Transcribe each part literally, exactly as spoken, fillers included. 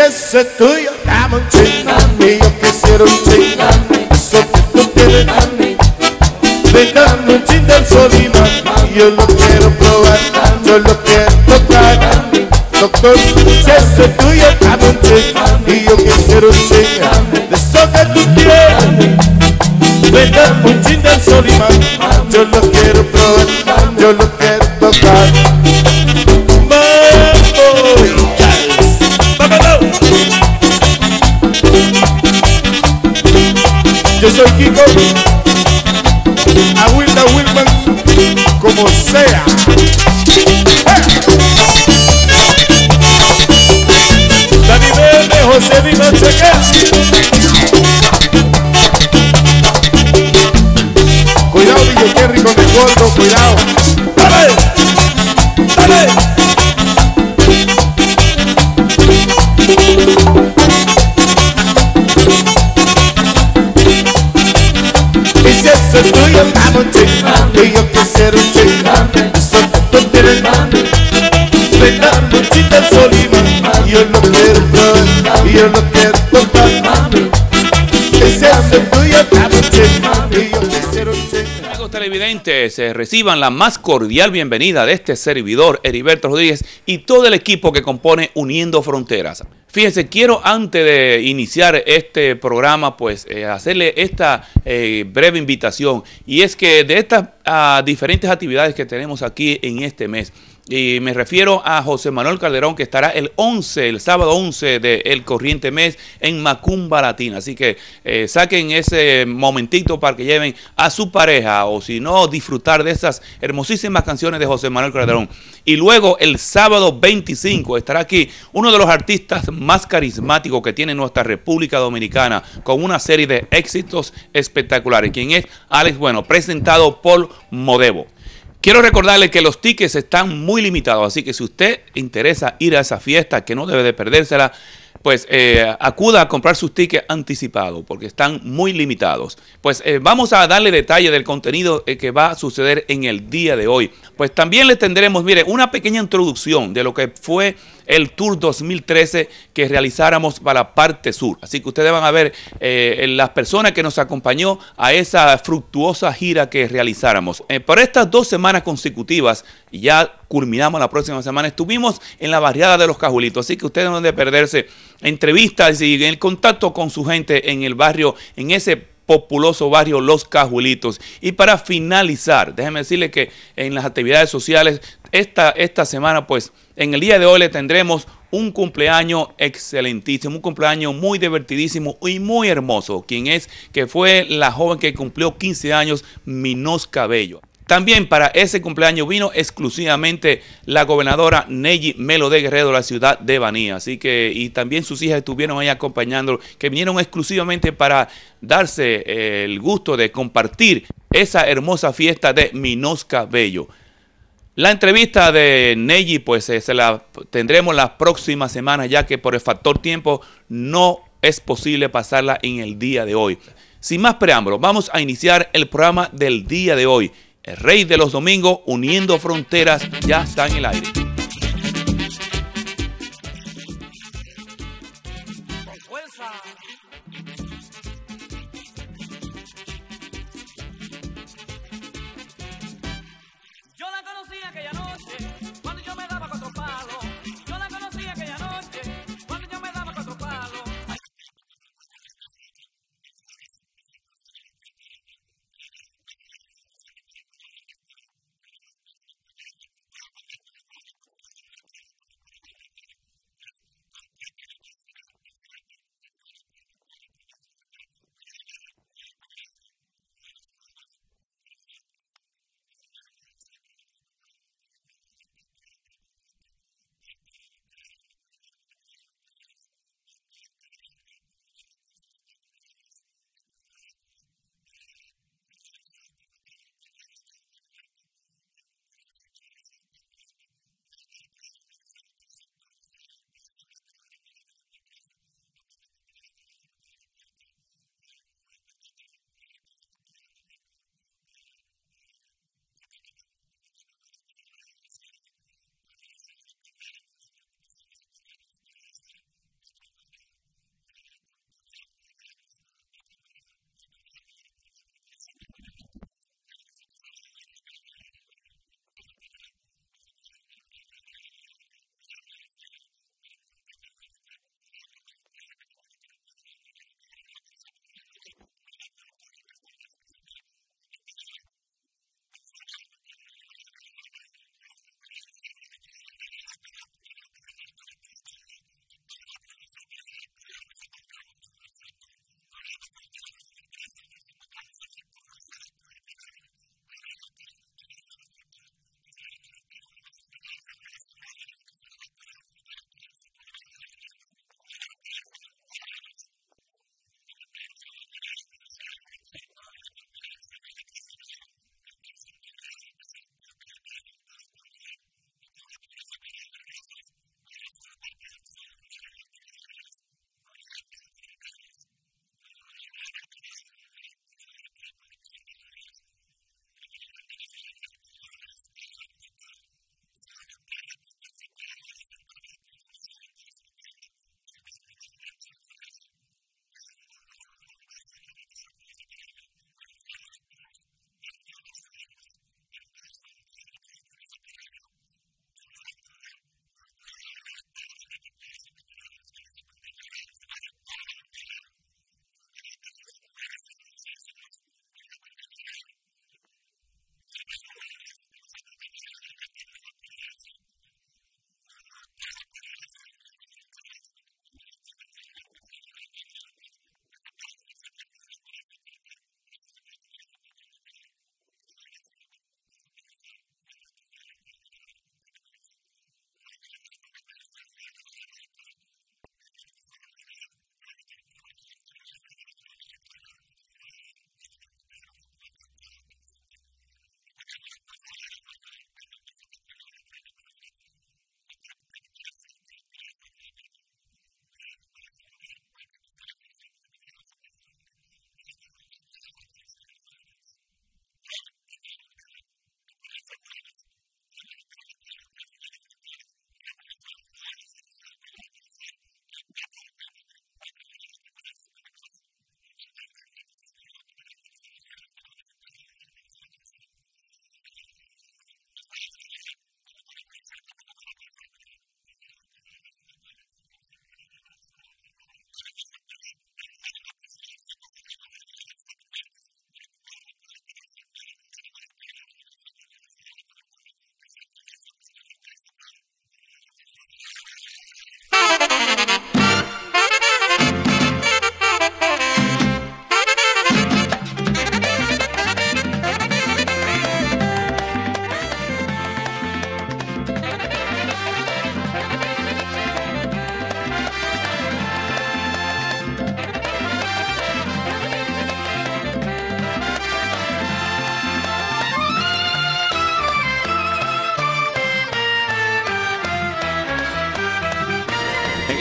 ese es tuyo, dame un ching, y yo quisiera un ching, eso que tú tienes. Ven, dame un ching del sol y más, yo lo quiero probar, yo lo quiero tocar. Doctor, si ese es tuyo, dame un ching, y yo quisiera un ching, de eso que tú tienes. Ven, dame un ching del sol y más, yo lo quiero probar, yo lo quiero tocar. Yo soy Kiko, a Wilda Wilman, como sea. Dani Verde, José Dino Chequea. Cuidado, D J Kerry con el gordo, cuidado. ¡Dale! ¡Dale! Y si eso es tuyo, dame un ching, y yo quisiera un ching, eso que tú tienes. Ven, dame un ching del sol y más, yo lo quiero probar, yo lo quiero tocar. Y si eso es tuyo, dame un ching, y yo quisiera un ching. Amigos televidentes, eh, reciban la más cordial bienvenida de este servidor, Heriberto Rodríguez, y todo el equipo que compone Uniendo Fronteras. Fíjense, quiero antes de iniciar este programa, pues eh, hacerle esta eh, breve invitación, y es que de estas uh, diferentes actividades que tenemos aquí en este mes, y me refiero a José Manuel Calderón, que estará el once, el sábado once del corriente mes en Macumba Latina. Así que eh, saquen ese momentito para que lleven a su pareja, o si no, disfrutar de esas hermosísimas canciones de José Manuel Calderón. Y luego el sábado veinticinco estará aquí uno de los artistas más carismáticos que tiene nuestra República Dominicana, con una serie de éxitos espectaculares, quien es Alex Bueno, presentado por Modebo. Quiero recordarle que los tickets están muy limitados, así que si usted interesa ir a esa fiesta, que no debe de perdérsela, pues eh, acuda a comprar sus tickets anticipados, porque están muy limitados. Pues eh, vamos a darle detalle del contenido eh, que va a suceder en el día de hoy. Pues también les tendremos, mire, una pequeña introducción de lo que fue el Tour dos mil trece que realizáramos para la parte sur. Así que ustedes van a ver eh, las personas que nos acompañó a esa fructuosa gira que realizáramos. Eh, por estas dos semanas consecutivas, y ya culminamos la próxima semana, estuvimos en la barriada de Los Cajulitos. Así que ustedes no deben perderse entrevistas y el contacto con su gente en el barrio, en ese populoso barrio Los Cajulitos. Y para finalizar, déjenme decirles que en las actividades sociales, esta, esta semana, pues en el día de hoy le tendremos un cumpleaños excelentísimo, un cumpleaños muy divertidísimo y muy hermoso, quien es, que fue la joven que cumplió quince años, Minosca Bello. También para ese cumpleaños vino exclusivamente la gobernadora Neji Melo de Guerrero de la ciudad de Baní. Así que, y también sus hijas estuvieron ahí acompañándolo, que vinieron exclusivamente para darse eh, el gusto de compartir esa hermosa fiesta de Minosca Bello. La entrevista de Neji, pues eh, se la tendremos las próximas semanas, ya que por el factor tiempo no es posible pasarla en el día de hoy. Sin más preámbulos, vamos a iniciar el programa del día de hoy. El rey de los domingos, Uniendo Fronteras, ya está en el aire. Yo la conocí aquella noche, cuando yo me daba cuatro palos. Yo la conocí aquella noche, cuando yo me daba cuatro palos.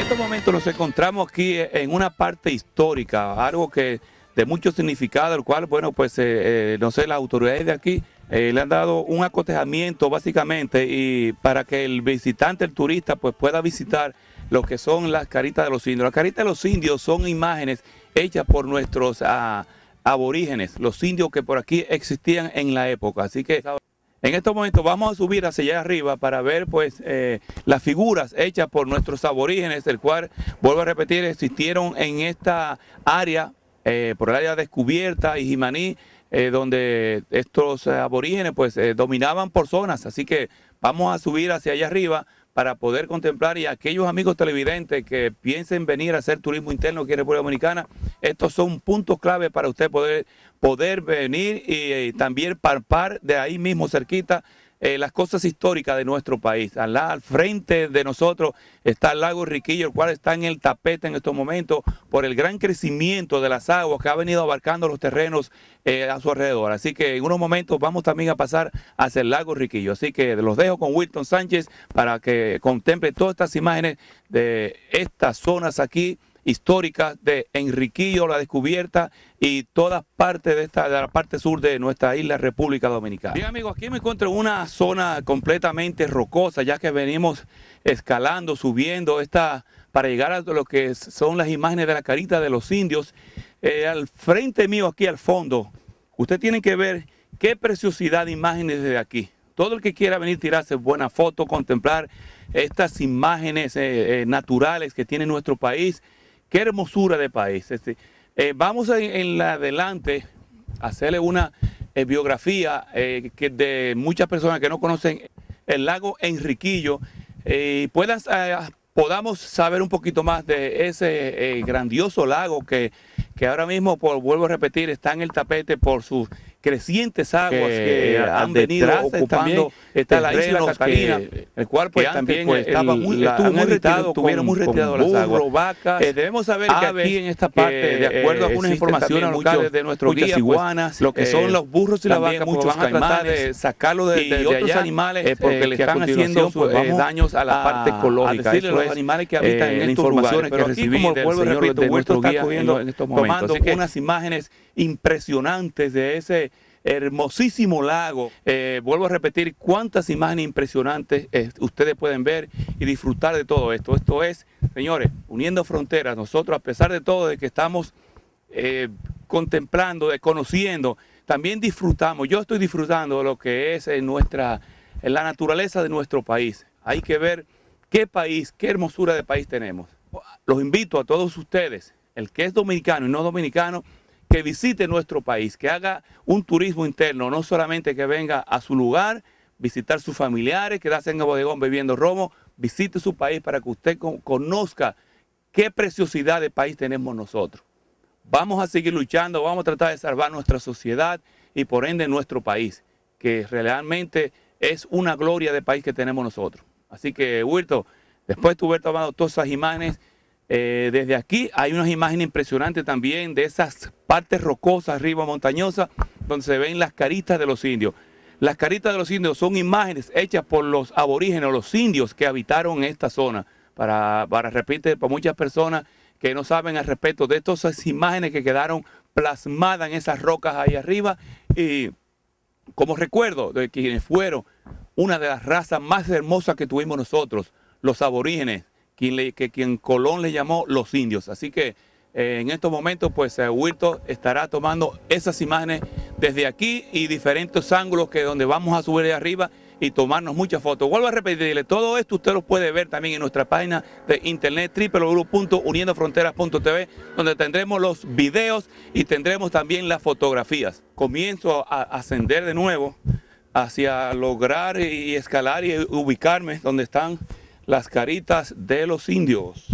estos momentos nos encontramos aquí en una parte histórica, algo que de mucho significado, el cual, bueno, pues, eh, eh, no sé, las autoridades de aquí eh, le han dado un acotejamiento básicamente y para que el visitante, el turista, pues pueda visitar lo que son las caritas de los indios. Las caritas de los indios son imágenes hechas por nuestros ah, aborígenes, los indios que por aquí existían en la época. Así que en estos momentos vamos a subir hacia allá arriba para ver pues eh, las figuras hechas por nuestros aborígenes, el cual, vuelvo a repetir, existieron en esta área, eh, por el área descubierta y Jimaní, eh, donde estos eh, aborígenes pues eh, dominaban por zonas. Así que vamos a subir hacia allá arriba para poder contemplar, y aquellos amigos televidentes que piensen venir a hacer turismo interno aquí en República Dominicana, estos son puntos clave para usted poder, poder venir y, y también palpar de ahí mismo cerquita eh, las cosas históricas de nuestro país. Al, al frente de nosotros está el lago Enriquillo, el cual está en el tapete en estos momentos por el gran crecimiento de las aguas que ha venido abarcando los terrenos eh, a su alrededor. Así que en unos momentos vamos también a pasar hacia el lago Enriquillo. Así que los dejo con Wilton Sánchez para que contemple todas estas imágenes de estas zonas aquí históricas de Enriquillo, la descubierta y todas partes de esta de la parte sur de nuestra isla República Dominicana. Bien, amigos, aquí me encuentro en una zona completamente rocosa, ya que venimos escalando, subiendo esta para llegar a lo que son las imágenes de la carita de los indios. Eh, al frente mío, aquí al fondo, usted tiene que ver qué preciosidad de imágenes desde aquí. Todo el que quiera venir a tirarse buena foto, contemplar estas imágenes eh, eh, naturales que tiene nuestro país. Qué hermosura de país. Este, eh, vamos a, en la adelante a hacerle una eh, biografía eh, que de muchas personas que no conocen el lago Enriquillo y eh, puedan, eh, podamos saber un poquito más de ese eh, grandioso lago que, que ahora mismo, por, vuelvo a repetir, está en el tapete por sus crecientes aguas que, que han venido ocupando está la isla Catalina, que, el cual pues también pues, estaba el, muy, estuvo muy retirado, estuvieron muy retirados las aguas. Vacas, eh, debemos saber aves, que aquí en esta parte, que, de acuerdo a algunas informaciones locales de nuestro guía, iguanas, pues, lo que son eh, los burros y la vaca, muchos van a tratar de sacarlo de, de, de otros allá, animales eh, porque eh, le están haciendo pues, eh, daños a la parte ecológica. A decirle los animales que habitan en estos lugares, pero aquí, como vuelvo a repetir, de nuestro guía en estos momentos, tomando unas imágenes impresionantes de ese hermosísimo lago. Eh, vuelvo a repetir, cuántas imágenes impresionantes eh, ustedes pueden ver y disfrutar de todo esto. Esto es, señores, uniendo fronteras. Nosotros, a pesar de todo, de que estamos eh, contemplando, de conociendo, también disfrutamos. Yo estoy disfrutando de lo que es en nuestra, en la naturaleza de nuestro país. Hay que ver qué país, qué hermosura de país tenemos. Los invito a todos ustedes, el que es dominicano y no dominicano, que visite nuestro país, que haga un turismo interno, no solamente que venga a su lugar, visitar sus familiares, quedarse en el bodegón bebiendo romo, visite su país para que usted conozca qué preciosidad de país tenemos nosotros. Vamos a seguir luchando, vamos a tratar de salvar nuestra sociedad y por ende nuestro país, que realmente es una gloria de país que tenemos nosotros. Así que, Wilton, después de haber tomado todas esas imágenes, Eh, desde aquí hay unas imágenes impresionantes también de esas partes rocosas arriba montañosas donde se ven las caritas de los indios. Las caritas de los indios son imágenes hechas por los aborígenes, los indios que habitaron en esta zona. Para, para repite, para muchas personas que no saben al respecto de todas esas imágenes que quedaron plasmadas en esas rocas ahí arriba, y como recuerdo de quienes fueron una de las razas más hermosas que tuvimos nosotros, los aborígenes, Quien, le, que quien Colón le llamó los indios. Así que eh, en estos momentos pues eh, Wilton estará tomando esas imágenes desde aquí y diferentes ángulos que donde vamos a subir de arriba y tomarnos muchas fotos. Vuelvo a repetirle, todo esto usted lo puede ver también en nuestra página de internet doble u doble u doble u punto uniendo fronteras punto t v, donde tendremos los videos y tendremos también las fotografías. Comienzo a ascender de nuevo hacia lograr y escalar y ubicarme donde están las caritas de los indios,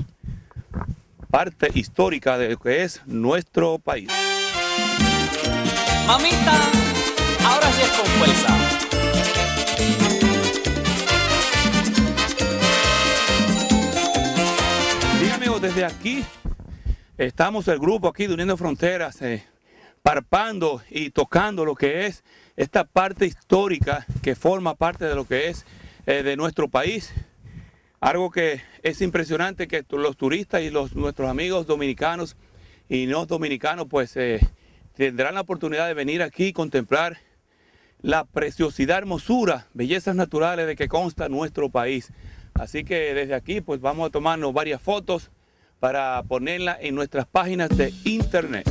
parte histórica de lo que es nuestro país. Mamita, ahora sí es con fuerza. Bien, amigos, desde aquí estamos el grupo aquí de Uniendo Fronteras, eh, parpando y tocando lo que es esta parte histórica que forma parte de lo que es eh, de nuestro país. Algo que es impresionante que los turistas y los, nuestros amigos dominicanos y no dominicanos pues eh, tendrán la oportunidad de venir aquí y contemplar la preciosidad, hermosura, bellezas naturales de que consta nuestro país. Así que desde aquí pues vamos a tomarnos varias fotos para ponerlas en nuestras páginas de internet.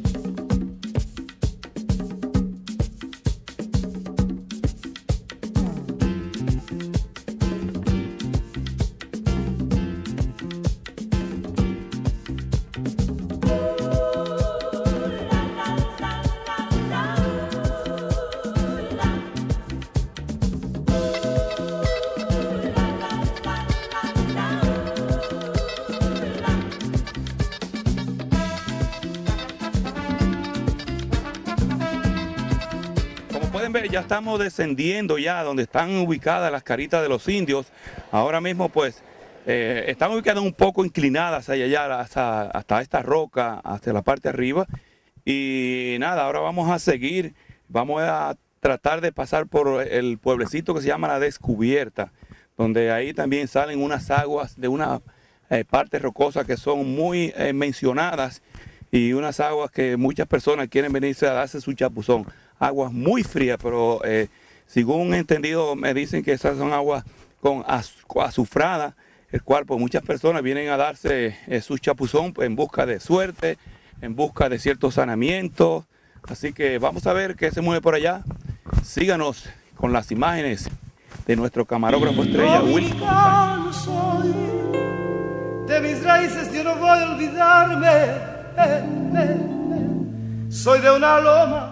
Pueden ver, ya estamos descendiendo ya donde están ubicadas las caritas de los indios. Ahora mismo pues eh, están ubicadas un poco inclinadas allá, allá hasta, hasta esta roca, hasta la parte de arriba. Y nada, ahora vamos a seguir, vamos a tratar de pasar por el pueblecito que se llama La Descubierta, donde ahí también salen unas aguas de una eh, parte rocosa que son muy eh, mencionadas y unas aguas que muchas personas quieren venirse a darse su chapuzón. Aguas muy frías, pero eh, según he entendido me dicen que esas son aguas con az azufrada, el cual pues muchas personas vienen a darse eh, su chapuzón en busca de suerte, en busca de ciertos sanamientos. Así que vamos a ver qué se mueve por allá. Síganos con las imágenes de nuestro camarógrafo estrella Wilson. Dominicano soy, de mis raíces yo no voy a olvidarme. Eh, eh, eh. Soy de una loma.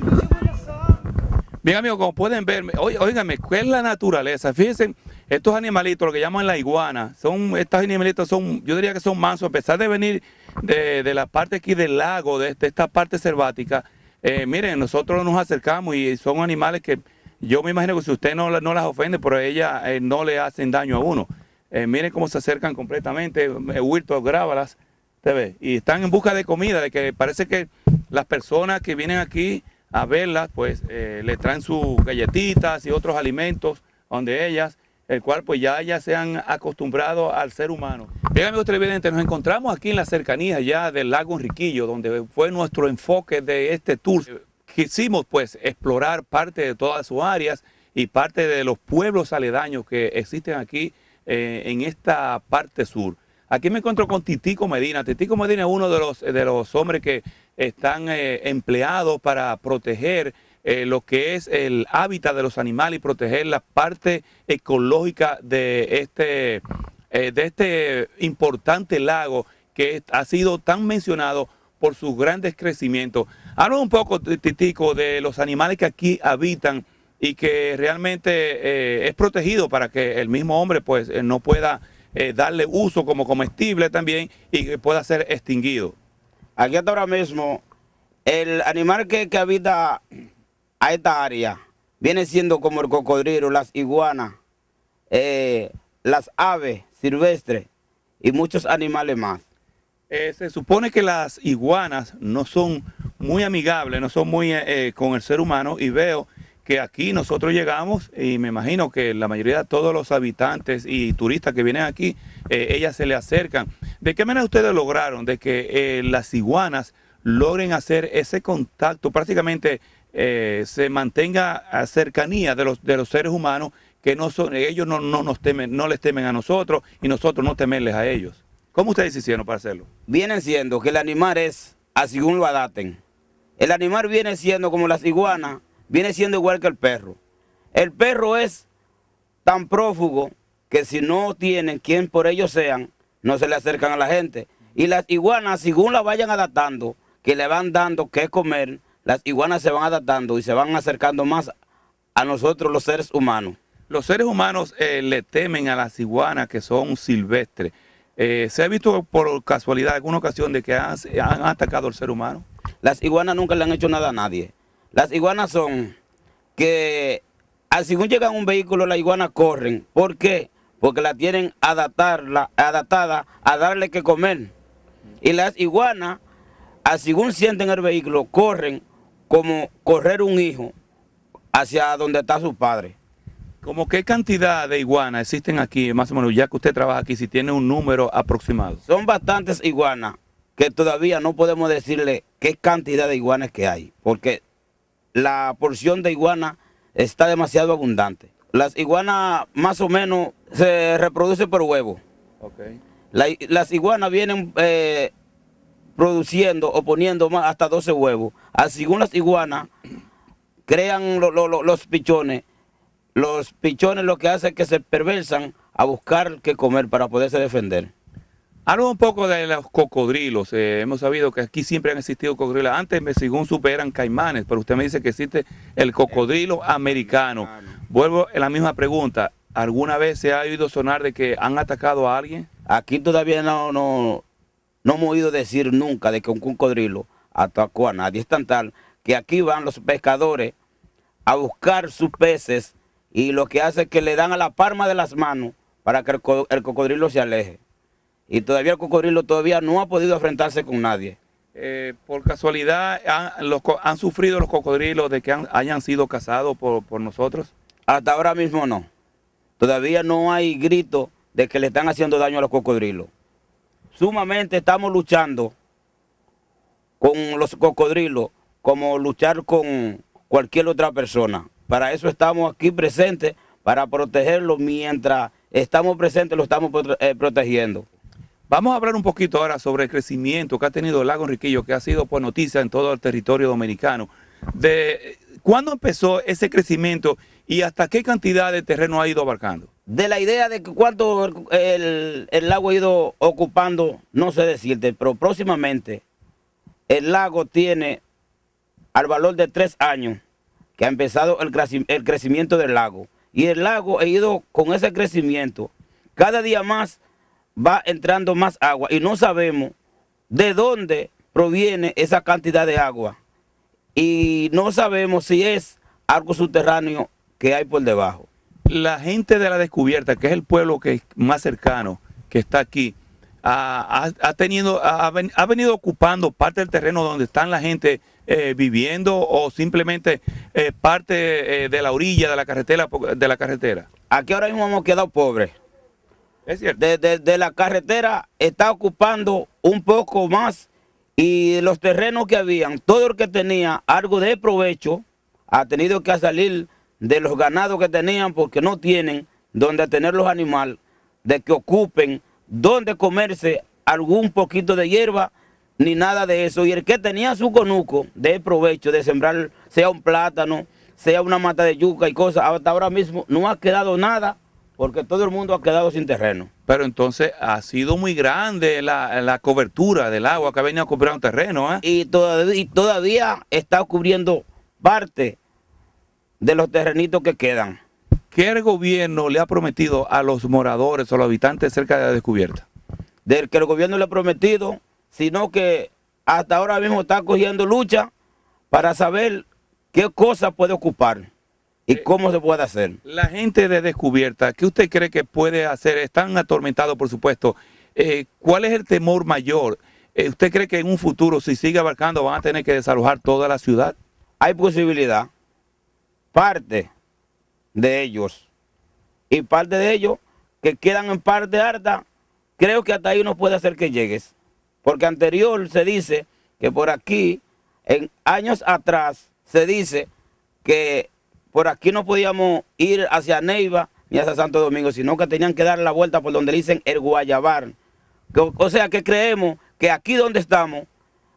Bien amigos, como pueden ver, óigame, ¿qué es la naturaleza? Fíjense, estos animalitos, lo que llaman la iguana, son, estos animalitos son, yo diría que son mansos, a pesar de venir de, de la parte aquí del lago, de, de esta parte selvática. Eh, miren, nosotros nos acercamos y son animales que yo me imagino que si usted no, no las ofende, pero ellas eh, no le hacen daño a uno. Eh, miren cómo se acercan completamente, eh, Wilton, grábalas, te ve, y están en busca de comida, de que parece que las personas que vienen aquí a verlas, pues eh, le traen sus galletitas y otros alimentos donde ellas, el cual pues ya, ya se han acostumbrado al ser humano. Bien amigos televidentes, nos encontramos aquí en la cercanía ya del lago Enriquillo, donde fue nuestro enfoque de este tour. Quisimos pues explorar parte de todas sus áreas y parte de los pueblos aledaños que existen aquí eh, en esta parte sur. Aquí me encuentro con Titico Medina. Titico Medina es uno de los, de los hombres que están eh, empleados para proteger eh, lo que es el hábitat de los animales y proteger la parte ecológica de este, eh, de este importante lago que ha sido tan mencionado por sus grandes crecimientos. Habla un poco, Titico, de los animales que aquí habitan y que realmente eh, es protegido para que el mismo hombre pues eh, no pueda eh, darle uso como comestible también y que pueda ser extinguido. Aquí hasta ahora mismo, el animal que, que habita a esta área viene siendo como el cocodrilo, las iguanas, eh, las aves silvestres y muchos animales más. Eh, se supone que las iguanas no son muy amigables, no son muy eh, con el ser humano, y veo que aquí nosotros llegamos y me imagino que la mayoría de todos los habitantes y turistas que vienen aquí, eh, ellas se le acercan. ¿De qué manera ustedes lograron de que eh, las iguanas logren hacer ese contacto, prácticamente eh, se mantenga a cercanía de los, de los seres humanos, que no son, ellos no, no, nos temen, no les temen a nosotros y nosotros no temerles a ellos? ¿Cómo ustedes hicieron para hacerlo? Vienen siendo que el animal es, así según lo adapten. El animal viene siendo como las iguanas, viene siendo igual que el perro. El perro es tan prófugo que si no tienen quien por ellos sean, no se le acercan a la gente. Y las iguanas, según la vayan adaptando, que le van dando qué comer, las iguanas se van adaptando y se van acercando más a nosotros los seres humanos. Los seres humanos eh, le temen a las iguanas que son silvestres. Eh, ¿Se ha visto por casualidad alguna ocasión de que han, han atacado al ser humano? Las iguanas nunca le han hecho nada a nadie. Las iguanas son que, al según llegan a un vehículo, las iguanas corren. ¿Por qué? Porque la tienen adaptarla, adaptada a darle que comer. Y las iguanas, al según sienten el vehículo, corren como correr un hijo hacia donde está su padre. ¿Cómo qué cantidad de iguanas existen aquí, más o menos, ya que usted trabaja aquí, si tiene un número aproximado? Son bastantes iguanas que todavía no podemos decirle qué cantidad de iguanas que hay, porque la porción de iguana está demasiado abundante. Las iguanas más o menos se reproducen por huevo. Okay. La, las iguanas vienen eh, produciendo o poniendo más hasta doce huevos. Así, según las iguanas crean lo, lo, lo, los pichones, los pichones lo que hacen es que se perversan a buscar qué comer para poderse defender. Habla un poco de los cocodrilos. Eh, hemos sabido que aquí siempre han existido cocodrilos. Antes, me- según supe, eran caimanes, pero usted me dice que existe el cocodrilo americano. Vuelvo en la misma pregunta. ¿Alguna vez se ha oído sonar de que han atacado a alguien? Aquí todavía no, no, no hemos oído decir nunca de que un cocodrilo atacó a nadie. Es tan tal que aquí van los pescadores a buscar sus peces y lo que hace es que le dan a la palma de las manos para que el, co- el cocodrilo se aleje. Y todavía el cocodrilo todavía no ha podido enfrentarse con nadie. Eh, por casualidad, ¿han, los co- han sufrido los cocodrilos de que han- hayan sido cazados por, por nosotros? Hasta ahora mismo no. Todavía no hay grito de que le están haciendo daño a los cocodrilos. Sumamente estamos luchando con los cocodrilos como luchar con cualquier otra persona. Para eso estamos aquí presentes, para protegerlos. Mientras estamos presentes, lo estamos prote- eh, protegiendo. Vamos a hablar un poquito ahora sobre el crecimiento que ha tenido el lago Enriquillo, que ha sido pues, noticia en todo el territorio dominicano. De, ¿Cuándo empezó ese crecimiento y hasta qué cantidad de terreno ha ido abarcando? De la idea de que cuánto el, el- el lago ha ido ocupando, no sé decirte, pero próximamente el lago tiene al valor de tres años que ha empezado el, creci- el crecimiento del lago. Y el lago ha ido con ese crecimiento. Cada día más va entrando más agua y no sabemos de dónde proviene esa cantidad de agua. Y no sabemos si es algo subterráneo que hay por debajo. La gente de la Descubierta, que es el pueblo que es más cercano, que está aquí, ha, ha- ha tenido, ha, ven- ha venido ocupando parte del terreno donde están la gente eh, viviendo o simplemente eh, parte eh, de la orilla de la carretera, de la carretera. Aquí ahora mismo hemos quedado pobres. Es cierto. De, de- de la carretera está ocupando un poco más y los terrenos que habían, todo el que tenía algo de provecho ha tenido que salir de los ganados que tenían porque no tienen donde tener los animales, de que ocupen donde comerse algún poquito de hierba ni nada de eso. Y el que tenía su conuco de provecho de sembrar, sea un plátano, sea una mata de yuca y cosas, hasta ahora mismo no ha quedado nada porque todo el mundo ha quedado sin terreno. Pero entonces ha sido muy grande la, la cobertura del agua que ha venido a cubrir un terreno. ¿eh? Y todavía, y todavía está cubriendo parte de los terrenitos que quedan. ¿Qué el gobierno le ha prometido a los moradores o los habitantes cerca de la Descubierta? Del que el gobierno le ha prometido, sino que hasta ahora mismo está cogiendo lucha para saber qué cosa puede ocupar y cómo se puede hacer. La gente de Descubierta, ¿qué usted cree que puede hacer? Están atormentados, por supuesto. Eh, ¿Cuál es el temor mayor? Eh, ¿Usted cree que en un futuro, si sigue abarcando, van a tener que desalojar toda la ciudad? Hay posibilidad, parte de ellos, y parte de ellos que quedan en parte alta, creo que hasta ahí no puede hacer que llegues. Porque anterior se dice que por aquí, en años atrás, se dice que por aquí no podíamos ir hacia Neiva ni hacia Santo Domingo, sino que tenían que dar la vuelta por donde dicen el Guayabar. O, o sea que creemos que aquí donde estamos,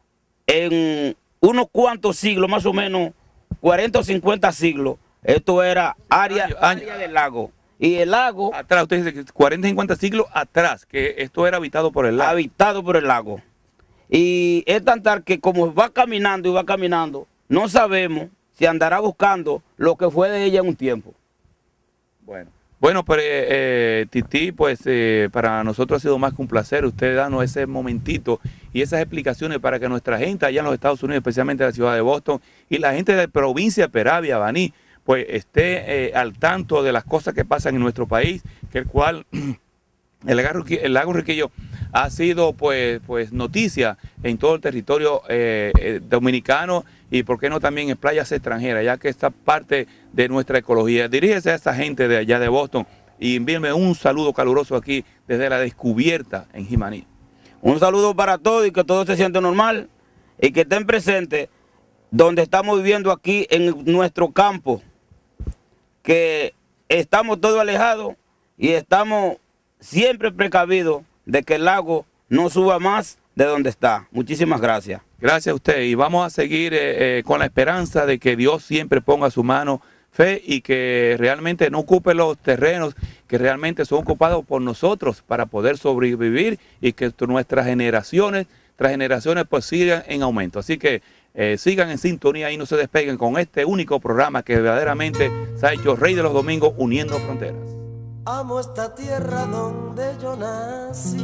en unos cuantos siglos, más o menos cuarenta o cincuenta siglos, esto era área, Año- año- área del lago. Y el lago Atrás, usted dice que cuarenta, cincuenta siglos atrás, que esto era habitado por el lago. habitado por el lago. Y es tan tal que como va caminando y va caminando, no sabemos si andará buscando lo que fue de ella en un tiempo. Bueno, bueno, pero eh, eh, Tití, pues eh, para nosotros ha sido más que un placer usted darnos ese momentito y esas explicaciones para que nuestra gente allá en los Estados Unidos, especialmente en la ciudad de Boston, y la gente de la provincia de Peravia, Baní, pues esté eh, al tanto de las cosas que pasan en nuestro país, que el cual el lago, Enriquillo- el lago Enriquillo ha sido pues, pues noticia en todo el territorio eh, eh, dominicano y por qué no también en playas extranjeras, ya que esta parte de nuestra ecología. Dirígese a esa gente de allá de Boston y envíenme un saludo caluroso aquí desde la descubierta en Jimaní. Un saludo para todos y que todo se siente normal y que estén presentes donde estamos viviendo aquí en nuestro campo, que estamos todos alejados y estamos siempre precavidos de que el lago no suba más de donde está. Muchísimas gracias. Gracias a usted y vamos a seguir eh, eh, con la esperanza de que Dios siempre ponga su mano fe y que realmente no ocupe los terrenos que realmente son ocupados por nosotros para poder sobrevivir y que nuestras generaciones, tras generaciones pues sigan en aumento. Así que eh, sigan en sintonía y no se despeguen con este único programa que verdaderamente se ha hecho Rey de los Domingos, uniendo fronteras. Amo esta tierra donde yo nací,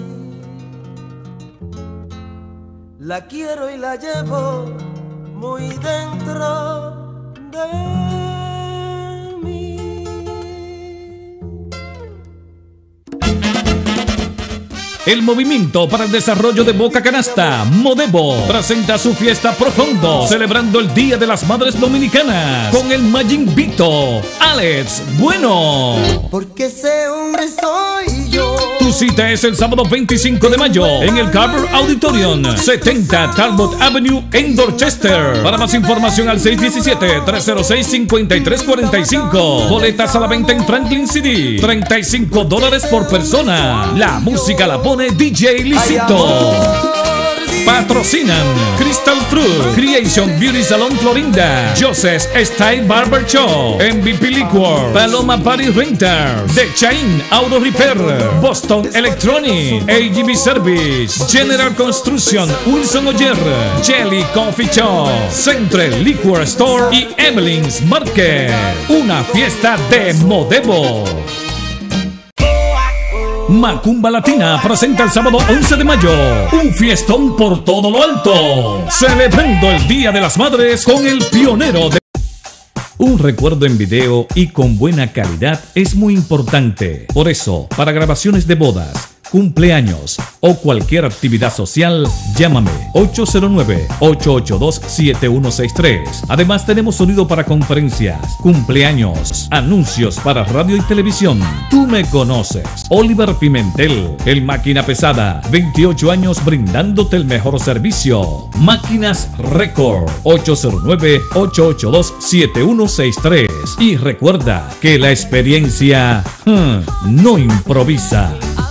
la quiero y la llevo muy dentro de mí. El Movimiento para el Desarrollo de Boca Canasta, Modebo, presenta su fiesta Profundo, celebrando el Día de las Madres Dominicanas, con el Mayimbito, Alex Bueno. Porque ese hombre soy yo. Tu cita es el sábado veinticinco de mayo en el Carver Auditorium, setenta Talbot Avenue en Dorchester. Para más información al seis uno siete, tres cero seis, cinco tres cuatro cinco. Boletas a la venta en Franklin C D, treinta y cinco dólares por persona. La música la pone D J Licito. Patrocinan Crystal Fruit, Creation Beauty Salon Florinda, Joseph's Style Barber Shop, M V P Liquor, Paloma Party Renter, The Chain Auto Repair, Boston Electronic, A G B Service, General Construction, Wilson Oyer, Jelly Coffee Shop, Central Liquor Store y Evelyn's Market. Una fiesta de Modebo. Macumba Latina presenta el sábado once de mayo un fiestón por todo lo alto, celebrando el Día de las Madres con el pionero de... Un recuerdo en video y con buena calidad es muy importante. Por eso, para grabaciones de bodas, cumpleaños o cualquier actividad social, llámame ocho cero nueve, ocho ocho dos, siete uno seis tres. Además tenemos sonido para conferencias, cumpleaños, anuncios para radio y televisión. Tú me conoces, Oliver Pimentel, el máquina pesada, veintiocho años brindándote el mejor servicio. Máquinas Record, ocho cero nueve, ocho ocho dos, siete uno seis tres. Y recuerda que la experiencia hmm, no improvisa.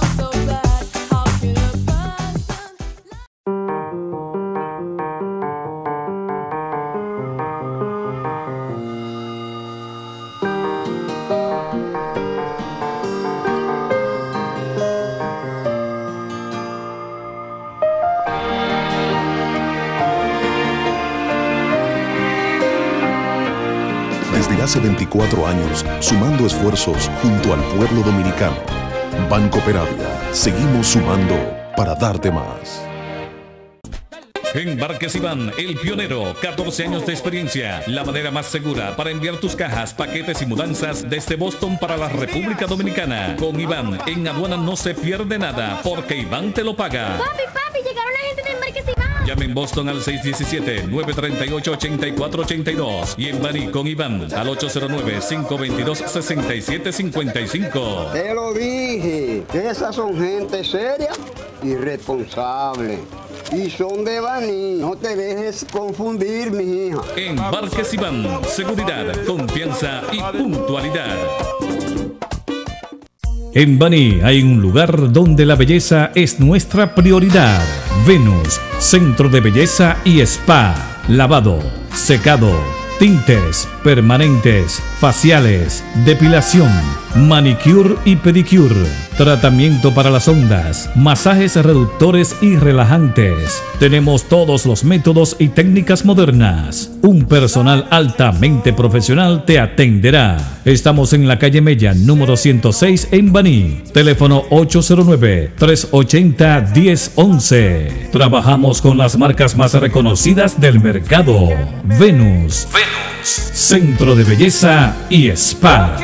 Desde hace veinticuatro años, sumando esfuerzos junto al pueblo dominicano. Banco Peravia, seguimos sumando para darte más. Embarques Iván, el pionero, catorce años de experiencia, la manera más segura para enviar tus cajas, paquetes y mudanzas desde Boston para la República Dominicana. Con Iván, en aduana no se pierde nada, porque Iván te lo paga. Papi, papi, llegaron la gente de Embarques Iván. Llame en Boston al seis uno siete, nueve tres ocho, ocho cuatro ocho dos y en Baní con Iván al ocho cero nueve, cinco dos dos, seis siete cinco cinco. Te lo dije, que esas son gente seria y responsable. Y son de Baní, no te dejes confundir, mi hija. Embarques Iván, seguridad, confianza y puntualidad. En Baní hay un lugar donde la belleza es nuestra prioridad. Venus, centro de belleza y spa, lavado, secado, tintes, permanentes, faciales, depilación, manicure y pedicure, tratamiento para las ondas, masajes reductores y relajantes. Tenemos todos los métodos y técnicas modernas. Un personal altamente profesional te atenderá. Estamos en la calle Mella, número ciento seis en Baní. Teléfono ocho cero nueve, tres ocho cero, uno cero uno uno. Trabajamos con las marcas más reconocidas del mercado. Venus. Venus. Centro de belleza y spa.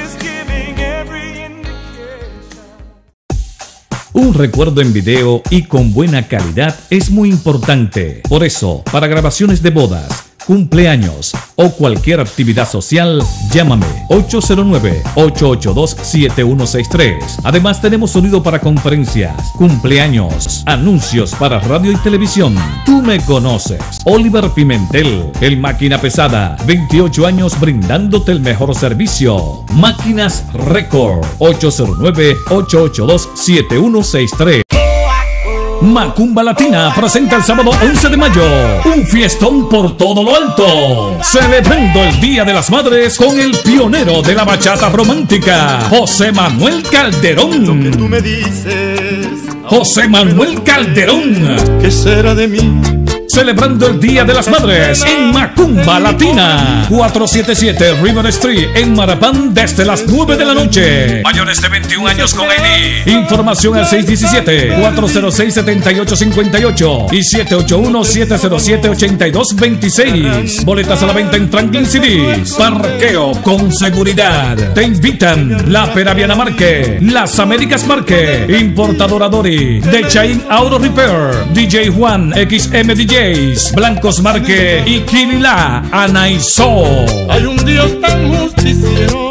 Un recuerdo en video y con buena calidad es muy importante. Por eso, para grabaciones de bodas, cumpleaños o cualquier actividad social, llámame ocho cero nueve, ocho ocho dos, siete uno seis tres. Además tenemos sonido para conferencias, cumpleaños, anuncios para radio y televisión. Tú me conoces. Oliver Pimentel, el máquina pesada, veintiocho años brindándote el mejor servicio. Máquinas Record, ocho cero nueve, ocho ocho dos, siete uno seis tres. Macumba Latina presenta el sábado once de mayo un fiestón por todo lo alto, celebrando el Día de las Madres con el pionero de la bachata romántica, José Manuel Calderón. Lo que tú me dices, José Manuel Calderón. ¿qué será de mí? Celebrando el Día de las Madres en Macumba Latina, cuatrocientos setenta y siete River Street en Marapán desde las nueve de la noche. Mayores de veintiún años con I D. Información al seis uno siete, cuatro cero seis, siete ocho cinco ocho y siete ocho uno, siete cero siete, ocho dos dos seis. Boletas a la venta en Franklin C Ds. Parqueo con seguridad. Te invitan La Peraviana Marque, Las Américas Marque, Importadora Dori, The Chain Auto Repair, D J Juan, X M D J, Blancos Marque y Kilila Anaizó. Hay un Dios tan justiciero.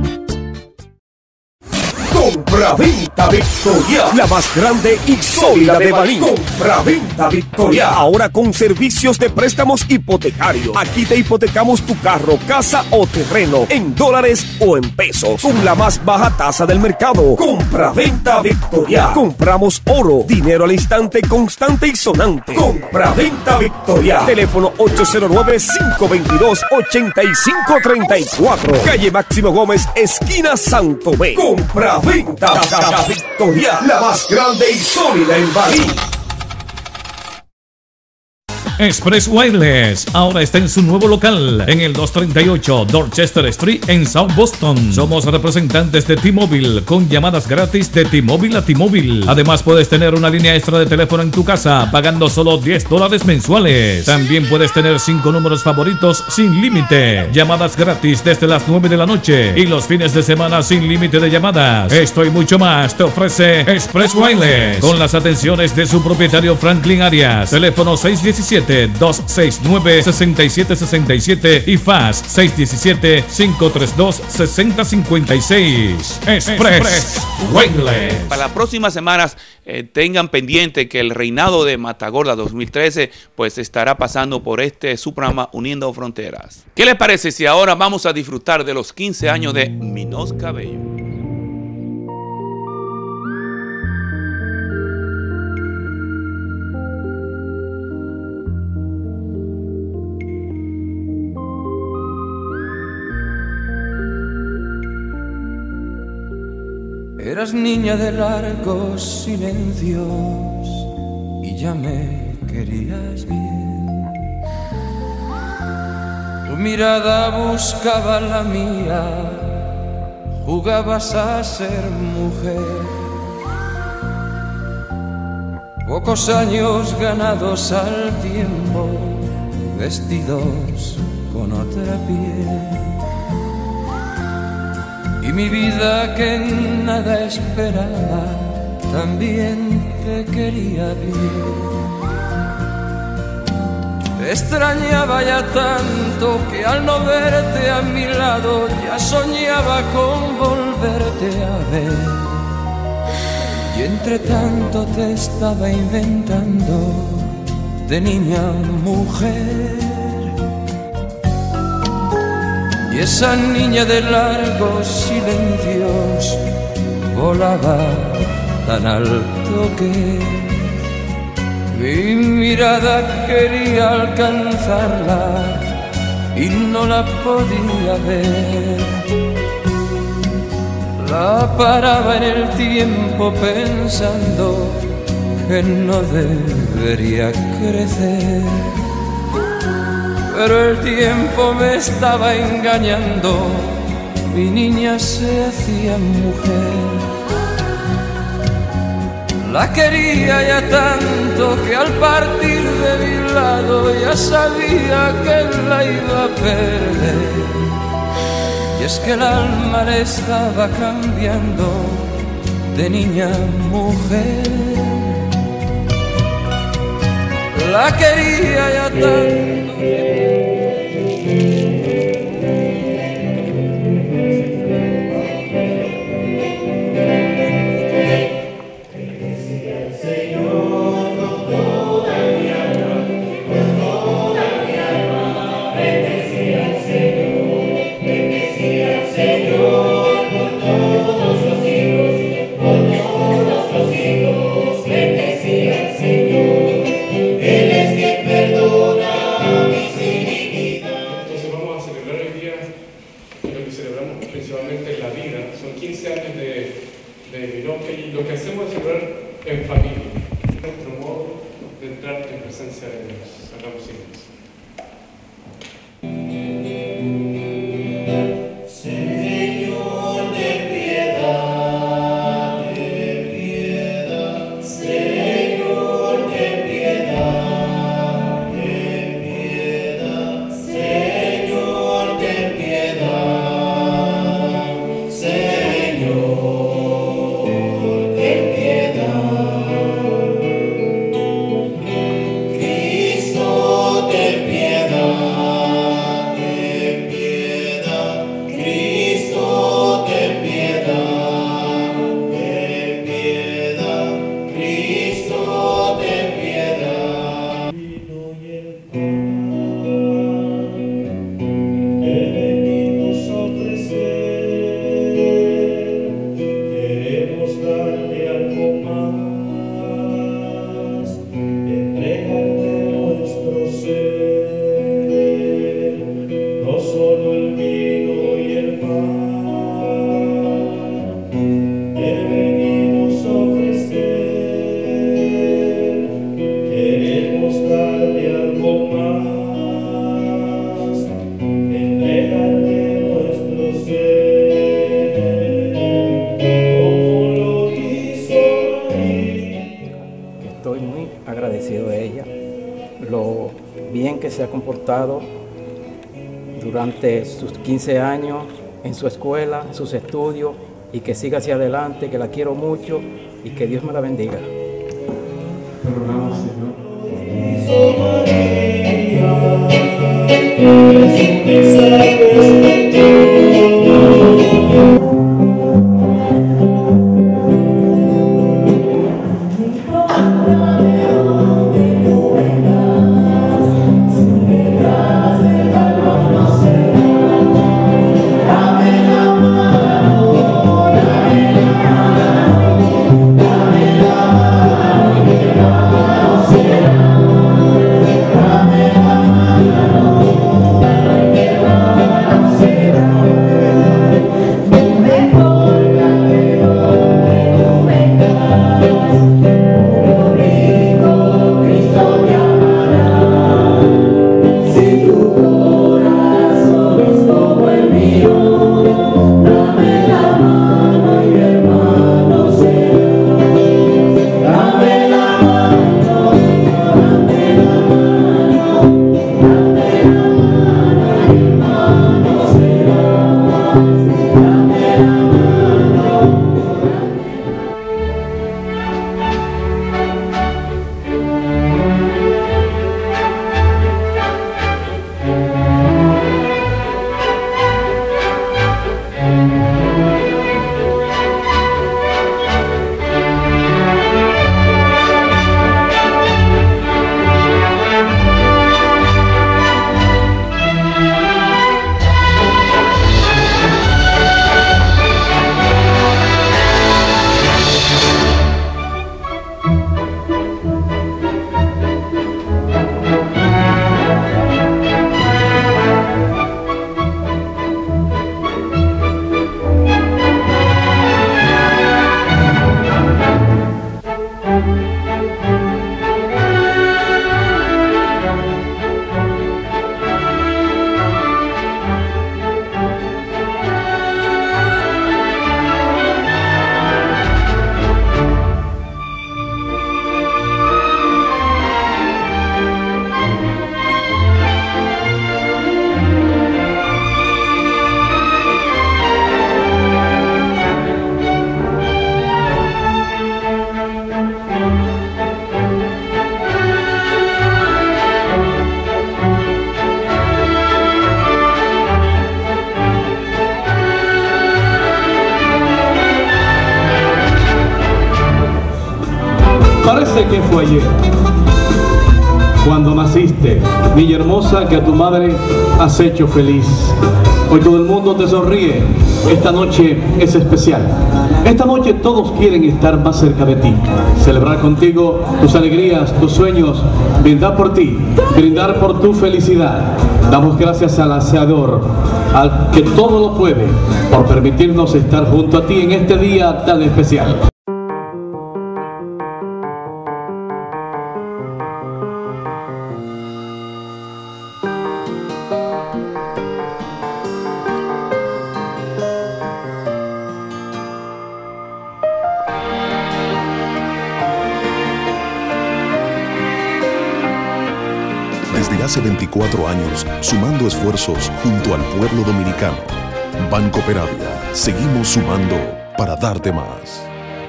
Compraventa Victoria, la más grande y sólida de Baní. Compraventa Victoria, ahora con servicios de préstamos hipotecarios. Aquí te hipotecamos tu carro, casa o terreno en dólares o en pesos con la más baja tasa del mercado. Compraventa Victoria. Compramos oro, dinero al instante, constante y sonante. Compraventa Victoria. Teléfono ocho cero nueve, cinco dos dos, ocho cinco tres cuatro. Calle Máximo Gómez, esquina Santo Tomé. Compraventa Victoria, la más grande y sólida en Baní. Express Wireless ahora está en su nuevo local en el doscientos treinta y ocho Dorchester Street en South Boston. Somos representantes de T-Mobile con llamadas gratis de T-Mobile a T-Mobile. Además puedes tener una línea extra de teléfono en tu casa pagando solo diez dólares mensuales. También puedes tener cinco números favoritos sin límite. Llamadas gratis desde las nueve de la noche y los fines de semana sin límite de llamadas. Esto y mucho más te ofrece Express Wireless con las atenciones de su propietario Franklin Arias. Teléfono seis uno siete, dos seis nueve, seis siete seis siete y F A S seis uno siete, cinco tres dos, seis cero cinco seis. Express Wireless. Para las próximas semanas eh, tengan pendiente que el reinado de Matagorda dos mil trece pues estará pasando por este su programa Uniendo Fronteras. ¿Qué les parece si ahora vamos a disfrutar de los quince años de Minos Cabello? Eras niña de largos silencios y ya me querías bien. Tu mirada buscaba la mía, jugabas a ser mujer. Pocos años ganados al tiempo, vestidos con otra piel. Y mi vida que nada esperaba, también te quería bien. Te extrañaba ya tanto que al no verte a mi lado ya soñaba con volverte a ver. Y entre tanto te estaba inventando de niña a mujer. Y esa niña de largos silencios volaba tan alto que mi mirada quería alcanzarla y no la podía ver. La paraba en el tiempo pensando que no debería crecer. Pero el tiempo me estaba engañando, mi niña se hacía mujer. La quería ya tanto que al partir de mi lado ya sabía que la iba a perder. Y es que el alma le estaba cambiando de niña a mujer. La quería ya tanto. Empecemos a celebrar en familia. Nuestro modo de entrar en presencia de Dios. Cerramos silencio. Señor, ten piedad, ten piedad. Señor, ten piedad, ten piedad. Señor, ten piedad. Señor, ten piedad. Cristo, ten piedad, ten piedad. Cristo, ten piedad, ten piedad. Cristo, ten piedad. Vino y el pan que venimos a ofrecer, queremos darle algo más, entregarte nuestro ser, no solo el vino y el pan que venimos a ofrecer, queremos darle algo más, entregarte nuestro ser, como lo hizo ahí. que estoy muy agradecido de ella, lo bien que se ha comportado durante sus quince años en su escuela, en sus estudios, y que siga hacia adelante, que la quiero mucho y que Dios me la bendiga. Parece que fue ayer, cuando naciste, niña hermosa, que a tu madre has hecho feliz. Hoy todo el mundo te sonríe, esta noche es especial. Esta noche todos quieren estar más cerca de ti, celebrar contigo tus alegrías, tus sueños, brindar por ti, brindar por tu felicidad. Damos gracias al Hacedor, al que todo lo puede, por permitirnos estar junto a ti en este día tan especial. hace veinticuatro años, sumando esfuerzos junto al pueblo dominicano. Banco Peravia, seguimos sumando para darte más.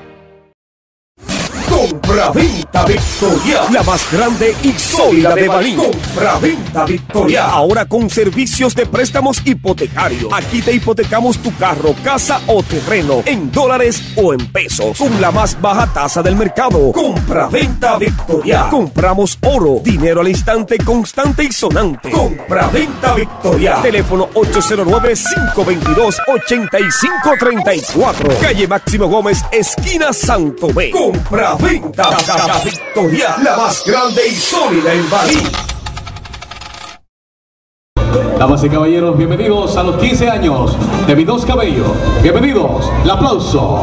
Compraventa Victoria, la más grande y sólida de Baní. Compraventa Victoria, ahora con servicios de préstamos hipotecarios. Aquí te hipotecamos tu carro, casa o terreno en dólares o en pesos con la más baja tasa del mercado. Compraventa Victoria. Compramos oro, dinero al instante, constante y sonante. Compraventa Victoria. Teléfono ocho cero nueve, cinco dos dos, ocho cinco tres cuatro. Calle Máximo Gómez, esquina Santo Tomé. Compraventa Victoria, la más grande y sólida en Baní. Damas y caballeros, bienvenidos a los quince años de Minos Cabello. Bienvenidos, el aplauso.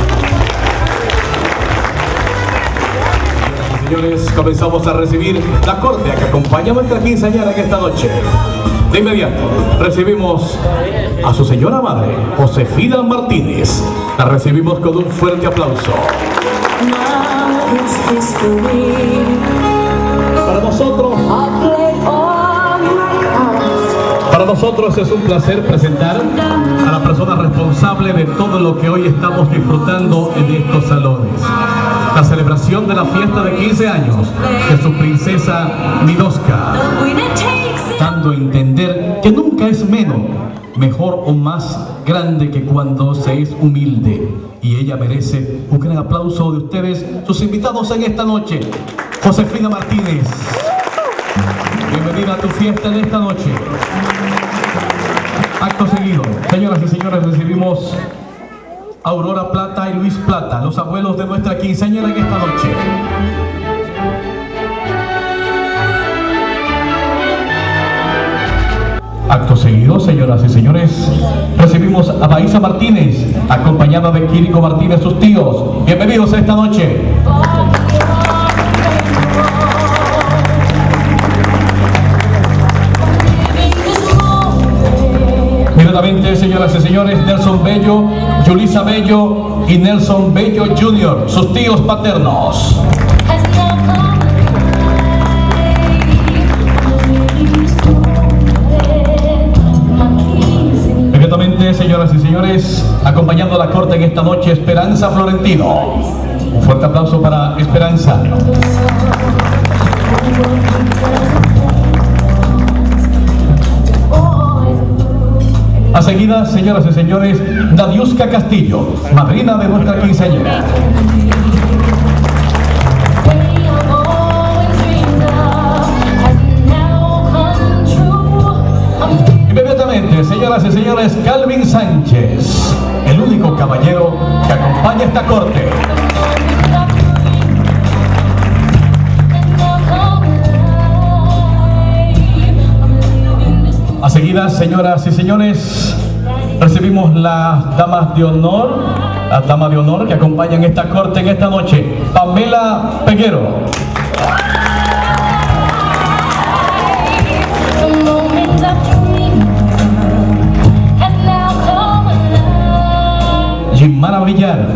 Señores, comenzamos a recibir la corte que acompaña a nuestra quinceañera en esta noche. De inmediato, recibimos a su señora madre, Josefina Martínez. La recibimos con un fuerte aplauso. Para nosotros, para nosotros es un placer presentar a la persona responsable de todo lo que hoy estamos disfrutando en estos salones. La celebración de la fiesta de quince años de su princesa Minoska, dando a entender que nunca es menos, mejor o más grande que cuando se es humilde. Y ella merece un gran aplauso de ustedes, sus invitados en esta noche. Josefina Martínez, bienvenida a tu fiesta en esta noche. Acto seguido, señoras y señores, recibimos a Aurora Plata y Luis Plata, los abuelos de nuestra quinceañera en esta noche. Acto seguido, señoras y señores, recibimos a Baisa Martínez, acompañada de Quirico Martínez, sus tíos. Bienvenidos a esta noche. Inmediatamente, señoras y señores, Nelson Bello, Yulisa Bello y Nelson Bello junior, sus tíos paternos. Inmediatamente, señoras y señores, acompañando a la corte en esta noche, Esperanza Florentino. Un fuerte aplauso para Esperanza. A seguida, señoras y señores, Dadiuska Castillo, madrina de nuestra quinceañera. Inmediatamente, señoras y señores, Calvin Sánchez, el único caballero que acompaña esta corte. A seguida, señoras y señores, recibimos las damas de honor, las damas de honor que acompañan esta corte en esta noche. Pamela Peguero. Jimara Villar.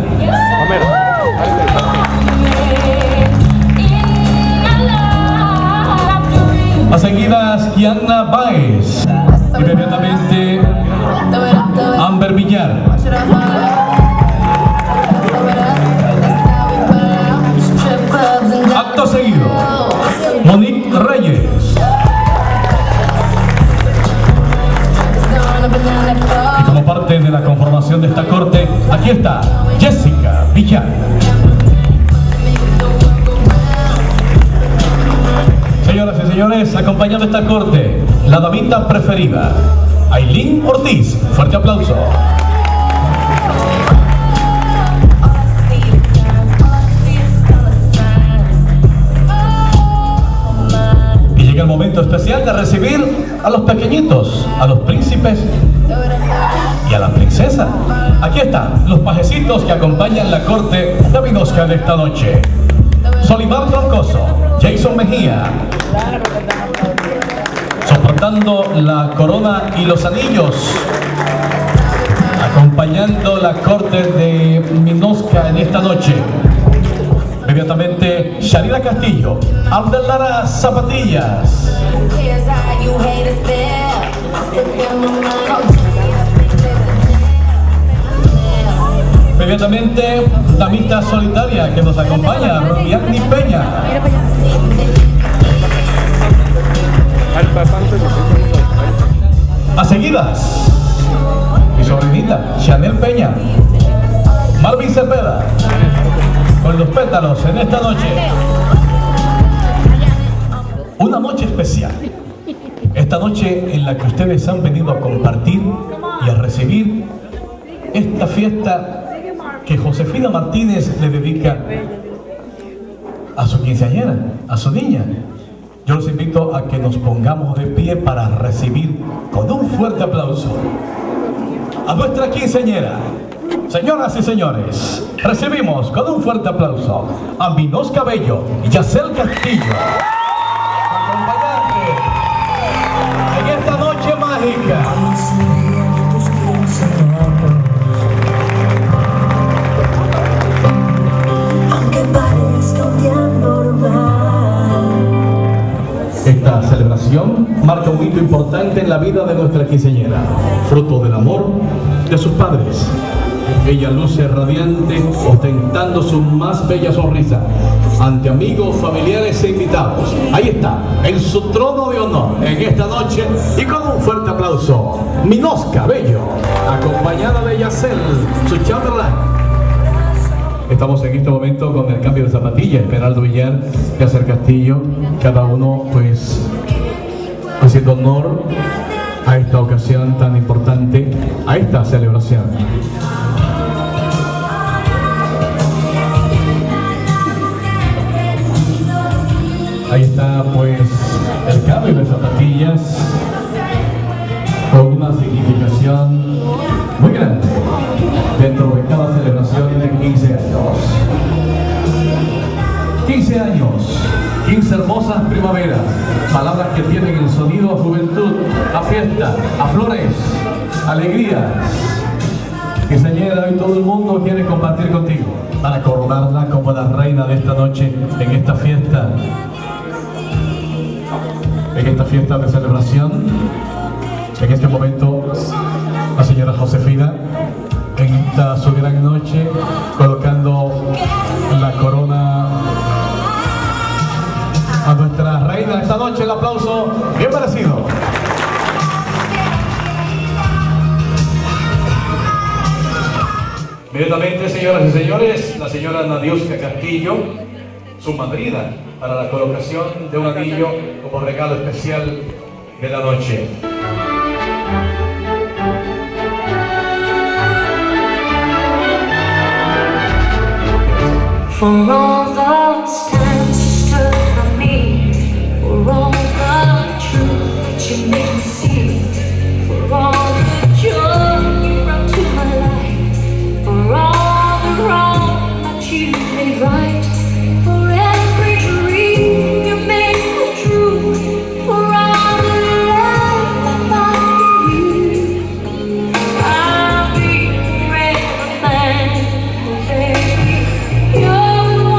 A seguidas, Kiana Baez. Inmediatamente, Amber Villar. Acto seguido, Monique Reyes. Y como parte de la conformación de esta corte, aquí está Jessica Villar. Señoras y señores, acompañando esta corte, la damita preferida, Ailín Ortiz. Fuerte aplauso. Y llega el momento especial de recibir a los pequeñitos, a los príncipes y a la princesa. Aquí están los pajecitos que acompañan la corte de Minoska de esta noche. Solimar Troncoso, Jason Mejía, soportando la corona y los anillos, acompañando la corte de Minoska en esta noche. Inmediatamente, Sharida Castillo, Abdel Lara Zapatillas. Inmediatamente, Damita Solitaria, que nos acompaña, Rodiani Peña. A seguidas, mi sobrinita, Chanel Peña, Marvin Cepeda, con los pétalos en esta noche. Una noche especial. Esta noche en la que ustedes han venido a compartir y a recibir esta fiesta que Josefina Martínez le dedica a su quinceañera, a su niña. Yo los invito a que nos pongamos de pie para recibir con un fuerte aplauso a nuestra quinceañera. Señoras y señores, recibimos con un fuerte aplauso a Minos Cabello y Yacel Castillo, acompañante en esta noche mágica. Esta celebración marca un hito importante en la vida de nuestra quinceañera, fruto del amor de sus padres. Ella luce radiante, ostentando su más bella sonrisa ante amigos, familiares e invitados. Ahí está, en su trono de honor en esta noche, y con un fuerte aplauso, Minos Cabello, acompañada de Yacel, su Chamberlain. Estamos en este momento con el cambio de zapatillas, Esmeralda Villar, Yacel Castillo, cada uno pues haciendo honor a esta ocasión tan importante, a esta celebración. Ahí está pues el cambio de zapatillas con una significación muy grande dentro de cada celebración de quince años. quince años, quince hermosas primaveras, palabras que tienen el sonido a juventud, a fiesta, a flores, alegrías. Quinceañera, hoy todo el mundo quiere compartir contigo para coronarla como la reina de esta noche en esta fiesta. En esta fiesta de celebración, en este momento, la señora Josefina, en esta su gran noche, colocando la corona a nuestra reina de esta noche. El aplauso bien merecido. Inmediatamente, señoras y señores, la señora Nadiuska Castillo, su madrina, para la colocación de un anillo como regalo especial de la noche. For all those times you stood by me, for all the truth that you made me see, for all the joy you brought to my life, for all the wrong that you made right, for every dream you made come true, for all the love I found in you, I'll be forever thankful, baby. You're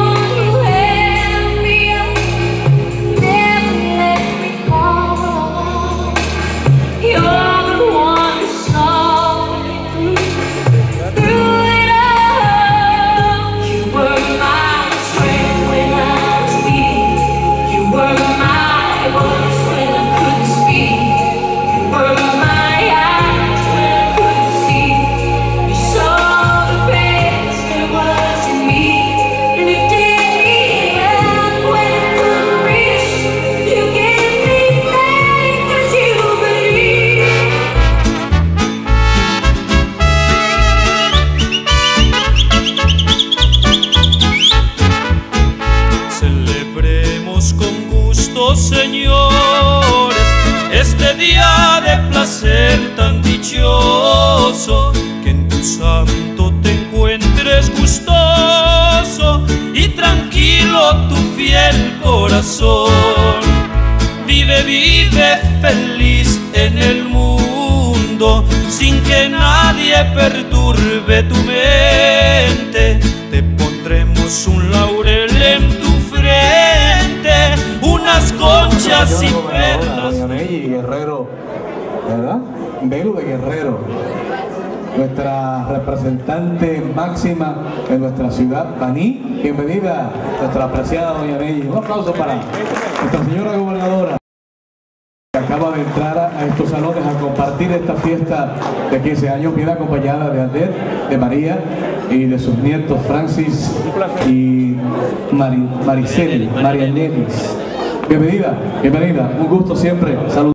señores, este día de placer tan dichoso, que en tu santo te encuentres gustoso y tranquilo tu fiel corazón. Vive, vive feliz en el mundo, sin que nadie perturbe tu mente. Te pondremos Pondremos un laurel en tu frente, unas conchas y perlas. Doña Nelly Guerrero, ¿verdad? Belu de Guerrero, nuestra representante máxima en nuestra ciudad, Baní. Bienvenida, nuestra apreciada Doña Nelly. Un aplauso para nuestra señora gobernadora, que acaba de entrar a estos salones a compartir esta fiesta de quince años. Viene acompañada de Adet, de María y de sus nietos Francis y Mari, Maricel, Marianelis. Bienvenida, bienvenida, un gusto siempre. Saludos.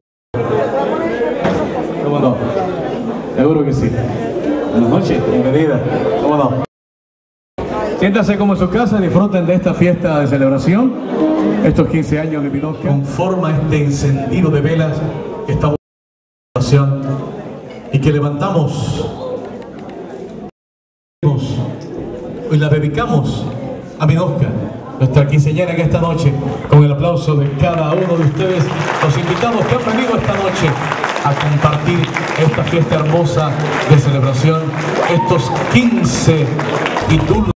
¿Cómo no? Seguro que sí. Buenas noches, bienvenida. ¿Cómo no? Siéntase como en su casa, disfruten de esta fiesta de celebración, estos quince años de Vinosca. Conforma este encendido de velas que estamos en celebración y que levantamos y la dedicamos a Vinosca, nuestra quinceañera en esta noche, con el aplauso de cada uno de ustedes. Los invitamos que han venido esta noche a compartir esta fiesta hermosa de celebración, estos quince títulos.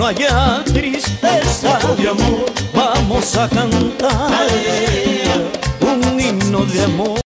no haya tristeza, de amor vamos a cantar un himno de amor.